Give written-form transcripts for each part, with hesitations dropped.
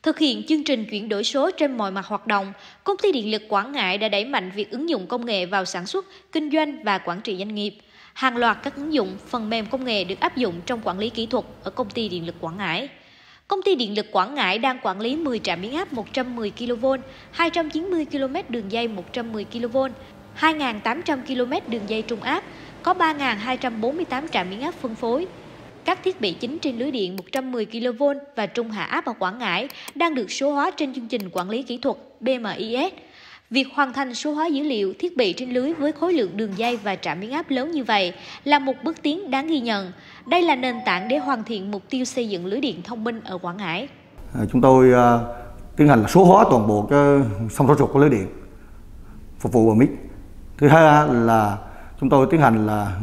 Thực hiện chương trình chuyển đổi số trên mọi mặt hoạt động, Công ty Điện lực Quảng Ngãi đã đẩy mạnh việc ứng dụng công nghệ vào sản xuất, kinh doanh và quản trị doanh nghiệp. Hàng loạt các ứng dụng, phần mềm công nghệ được áp dụng trong quản lý kỹ thuật ở Công ty Điện lực Quảng Ngãi. Công ty Điện lực Quảng Ngãi đang quản lý 10 trạm biến áp 110 kV, 290 km đường dây 110 kV, 2.800 km đường dây trung áp, có 3.248 trạm biến áp phân phối. Các thiết bị chính trên lưới điện 110 kV và trung hạ áp ở Quảng Ngãi đang được số hóa trên chương trình quản lý kỹ thuật BMIS. Việc hoàn thành số hóa dữ liệu thiết bị trên lưới với khối lượng đường dây và trạm biến áp lớn như vậy là một bước tiến đáng ghi nhận. Đây là nền tảng để hoàn thiện mục tiêu xây dựng lưới điện thông minh ở Quảng Ngãi. Chúng tôi tiến hành số hóa toàn bộ cái song số trục của lưới điện phục vụ vào mix. Thứ hai là chúng tôi tiến hành là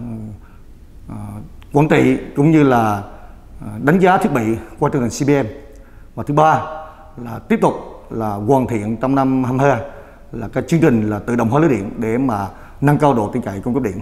quản trị cũng như là đánh giá thiết bị qua chương trình CBM. Và thứ ba là tiếp tục là hoàn thiện trong năm 2022 là cái chương trình là tự động hóa lưới điện để mà nâng cao độ tin cậy cung cấp điện.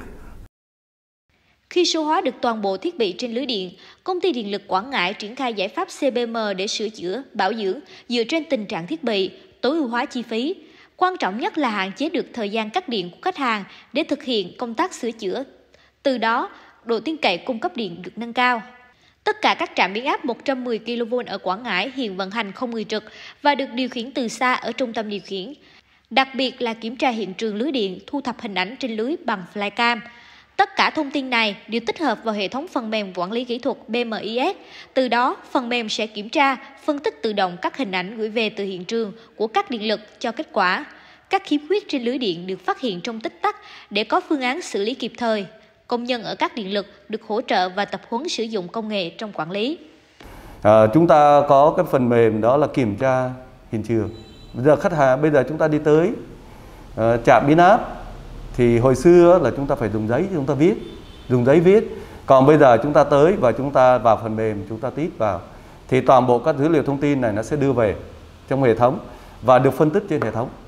Khi số hóa được toàn bộ thiết bị trên lưới điện, Công ty Điện lực Quảng Ngãi triển khai giải pháp CBM để sửa chữa, bảo dưỡng dựa trên tình trạng thiết bị, tối ưu hóa chi phí. Quan trọng nhất là hạn chế được thời gian cắt điện của khách hàng để thực hiện công tác sửa chữa. Từ đó, độ tin cậy cung cấp điện được nâng cao. Tất cả các trạm biến áp 110 kV ở Quảng Ngãi hiện vận hành không người trực và được điều khiển từ xa ở trung tâm điều khiển. Đặc biệt là kiểm tra hiện trường lưới điện, thu thập hình ảnh trên lưới bằng flycam. Tất cả thông tin này đều tích hợp vào hệ thống phần mềm quản lý kỹ thuật BMIS. Từ đó, phần mềm sẽ kiểm tra, phân tích tự động các hình ảnh gửi về từ hiện trường của các điện lực cho kết quả. Các khiếm khuyết trên lưới điện được phát hiện trong tích tắc để có phương án xử lý kịp thời. Công nhân ở các điện lực được hỗ trợ và tập huấn sử dụng công nghệ trong quản lý. Chúng ta có cái phần mềm đó là kiểm tra hiện trường. Bây giờ chúng ta đi tới trạm biến áp thì hồi xưa là chúng ta phải dùng giấy chúng ta viết, dùng giấy viết. Còn bây giờ chúng ta tới và chúng ta vào phần mềm chúng ta tít vào thì toàn bộ các dữ liệu thông tin này nó sẽ đưa về trong hệ thống và được phân tích trên hệ thống.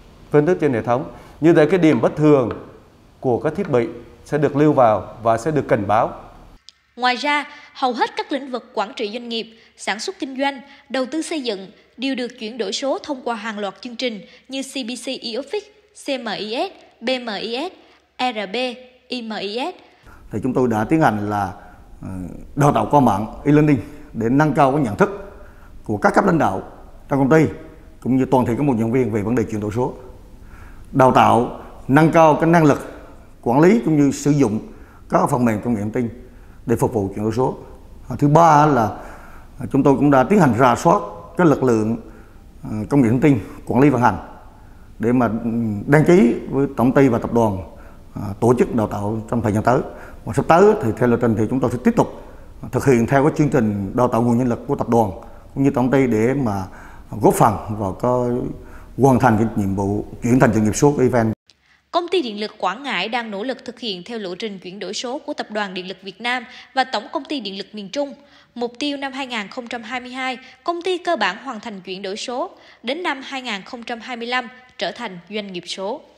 Như thế cái điểm bất thường của các thiết bị sẽ được lưu vào và sẽ được cảnh báo. Ngoài ra, hầu hết các lĩnh vực quản trị doanh nghiệp, sản xuất kinh doanh, đầu tư xây dựng đều được chuyển đổi số thông qua hàng loạt chương trình như CBC eOffice, CMIS, BMIS, ERP, IMIS. Thì chúng tôi đã tiến hành là đào tạo qua mạng e-learning để nâng cao cái nhận thức của các cấp lãnh đạo trong công ty cũng như toàn thể các bộ nhân viên về vấn đề chuyển đổi số. Đào tạo nâng cao cái năng lực quản lý cũng như sử dụng các phần mềm công nghệ thông tin để phục vụ chuyển đổi số. Thứ ba là chúng tôi cũng đã tiến hành rà soát cái lực lượng công nghệ thông tin quản lý vận hành để mà đăng ký với tổng ty và tập đoàn tổ chức đào tạo trong thời gian tới. Và sắp tới thì theo lộ trình thì chúng tôi sẽ tiếp tục thực hiện theo cái chương trình đào tạo nguồn nhân lực của tập đoàn cũng như tổng ty để mà góp phần vào cái hoàn thành cái nhiệm vụ chuyển thành doanh nghiệp số của Event. Công ty Điện lực Quảng Ngãi đang nỗ lực thực hiện theo lộ trình chuyển đổi số của Tập đoàn Điện lực Việt Nam và Tổng Công ty Điện lực miền Trung. Mục tiêu năm 2022, công ty cơ bản hoàn thành chuyển đổi số, đến năm 2025 trở thành doanh nghiệp số.